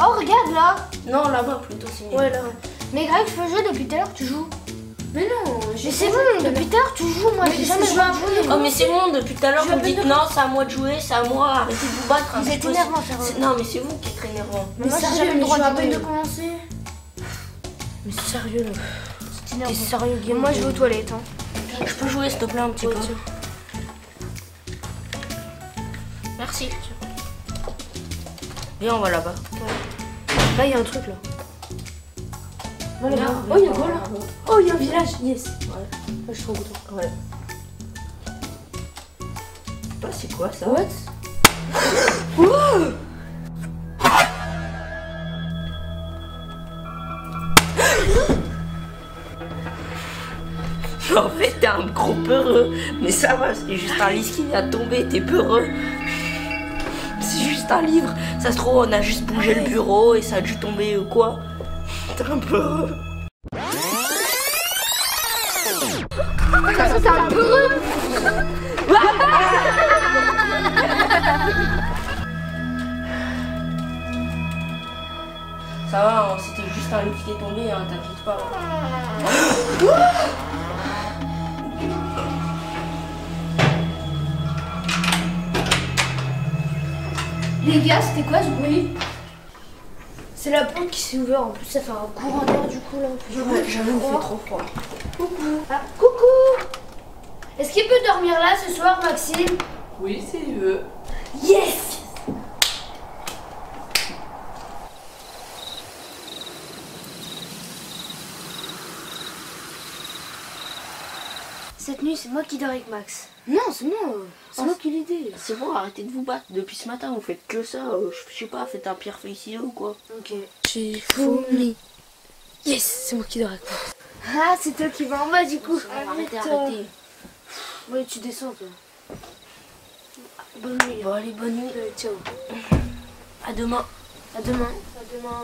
Oh, regarde là. Non, là-bas plutôt, c'est mieux. Ouais, là. Mais Greg, je peux jouer depuis tout à l'heure, tu joues. Mais non, Mais c'est bon, depuis tout à l'heure, tu joues. Moi, j'ai jamais joué à jouer. Oh, mais c'est bon, depuis tout à l'heure, vous me dites non, c'est à moi de jouer, c'est à moi, arrêtez de vous battre. Vous êtes énervant, sérieux. Non, mais c'est vous qui êtes énervant. Mais moi, j'ai jamais le droit à peine de commencer. Mais sérieux, là. T'es sérieux, Guillaume? Moi, je vais aux toilettes. Hein. Je peux jouer, s'il te plaît, un petit peu. Merci. Viens, on va là-bas. Là, il y a un truc là. Voilà. Oh, il y a quoi là? Oh, il y a un village, yes. Ouais. Je suis trop content. Ouais. Bah, c'est quoi ça? What? En fait, t'es un gros peureux. Mais ça va, c'est juste un livre qui vient de tomber, t'es peureux. C'est juste un livre. Ça se trouve, on a juste bougé le bureau et ça a dû tomber ou quoi. T'es un peureux. T'es un peureux. Ça va, hein, c'était juste un livre qui est tombé, hein, t'inquiète pas. Les gars, c'était quoi ce bruit? C'est la porte qui s'est ouverte. En plus, ça fait un courant d'air du coup là. Ouais, j'avoue, il fait trop froid. Coucou. Ah, coucou. Est-ce qu'il peut dormir là ce soir, Maxime? Oui, s'il veut. Yes. Cette nuit, c'est moi qui dors avec Max. Non, c'est moi. C'est moi qui ai l'idée. C'est bon, arrêtez de vous battre. Depuis ce matin, vous faites que ça. Je sais pas, faites un pierre feuille ciseaux ou quoi. Ok. Shifumi. Yes, c'est moi qui dors avec Max. Ah, c'est toi qui vas en bas du coup. Arrêtez, toi. arrêtez. Ouais, tu descends toi. Bonne nuit. Bon, allez, bonne nuit. Ciao. À demain. À demain. À demain.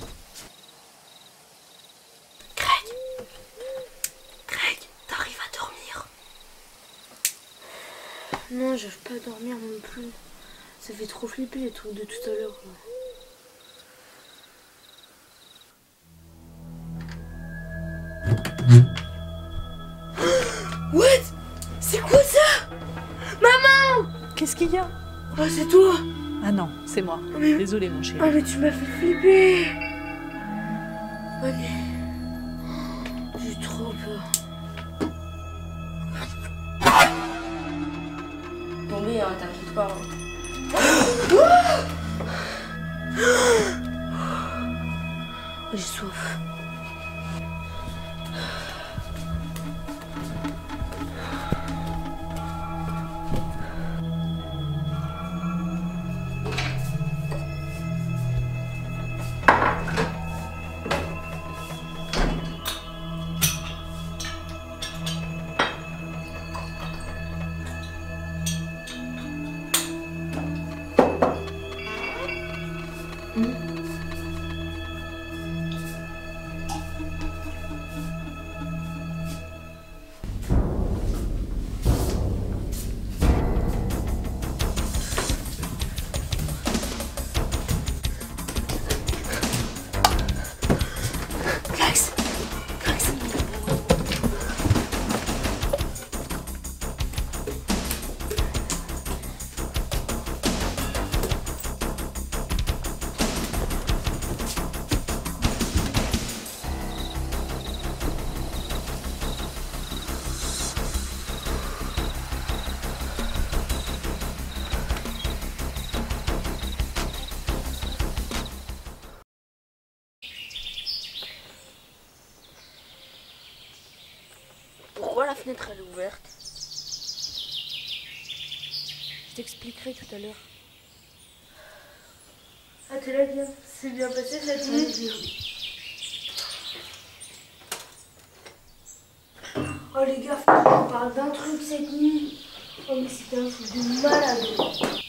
Greg, t'arrives à dormir? Non, je veux pas dormir non plus. Ça fait trop flipper les trucs de tout à l'heure. What? C'est quoi ça? Maman! Qu'est-ce qu'il y a? Oh, c'est toi! Ah non, c'est moi. Mais- Désolée mon chéri. Ah, mais tu m'as fait flipper! Ok. J'ai trop peur. Tombez, hein, t'inquiète pas. J'ai soif. Pourquoi la fenêtre elle est ouverte? Je t'expliquerai tout à l'heure. Ah, t'es là, Guillaume? C'est bien passé cette nuit? Oh les gars, faut qu'on parle d'un truc cette nuit. Oh mais c'était un truc de malade.